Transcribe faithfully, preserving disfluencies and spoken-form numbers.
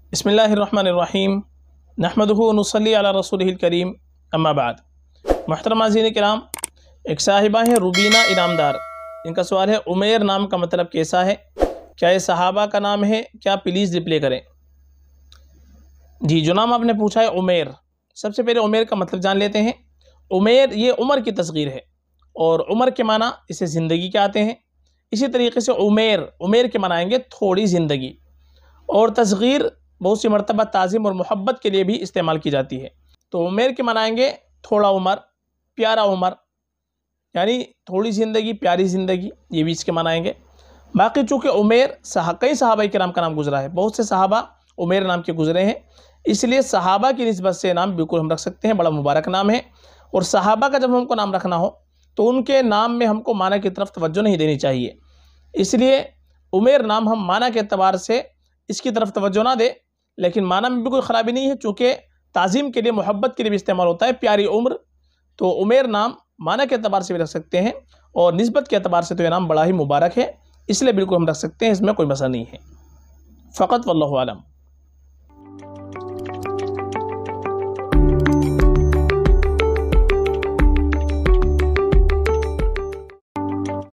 बिस्मिल्लाहिर्रहमानिर्रहीम नहमदुहु व नुसल्ली अला रसूलिहिल करीम अम्मा बाद। मुहतरमा नाज़रीन किराम, एक साहिबा है रुबीना इनामदार। इनका सवाल है, उमैर नाम का मतलब कैसा है? क्या ये सहाबा का नाम है? क्या प्लीज़ रिप्लाई करें। जी, जो नाम आपने पूछा है उमैर, सबसे पहले उमैर का मतलब जान लेते हैं। उमैर ये उमर की तस्गीर है और उमर के माना इसे ज़िंदगी के आते हैं। इसी तरीके से उमैर उमैर के माना आएंगे थोड़ी ज़िंदगी, और तस्गीर बहुत सी मरतबा ताज़ीम और मोहब्बत के लिए भी इस्तेमाल की जाती है। तो उमैर के माना आएंगे थोड़ा उमर, प्यारा उमर, यानी थोड़ी ज़िंदगी, प्यारी ज़िंदगी, ये भी इसके माना आएंगे। बाकी चूँकि उमैर सहा कई सहाबा किराम का नाम गुजरा है, बहुत से सहाबा उमैर नाम के गुजरे हैं, इसलिए सहाबा की निस्बत से नाम बिल्कुल हम रख सकते हैं। बड़ा मुबारक नाम है। और सहाबा का जब हमको नाम रखना हो तो उनके नाम में हमको माना की तरफ तवज्जो नहीं देनी चाहिए, इसलिए उमैर नाम हम माना के अतबार से इसकी तरफ तवज्जो ना दे, लेकिन माना में भी कोई ख़राबी नहीं है, चूँकि ताज़ीम के लिए, मोहब्बत के लिए भी इस्तेमाल होता है, प्यारी उम्र। तो उमैर नाम माना के अतबार से भी रख सकते हैं और निस्बत के अतबार से तो यह नाम बड़ा ही मुबारक है, इसलिए बिल्कुल हम रख सकते हैं, इसमें कोई मसला नहीं है। फ़कत वल्लाहु आलम।